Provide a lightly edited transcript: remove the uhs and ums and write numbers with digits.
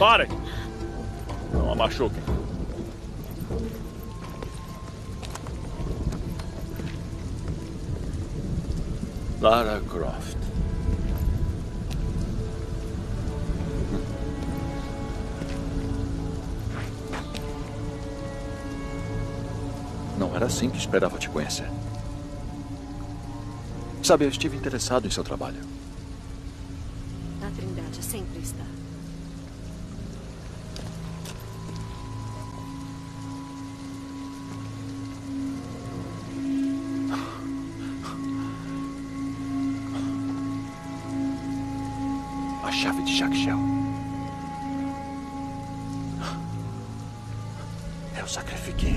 Parem! Não a machuquem. Lara Croft. Não era assim que esperava te conhecer. Sabe, eu estive interessado em seu trabalho. A Trindade sempre está. A chave de Jak'Shel. Eu sacrifiquei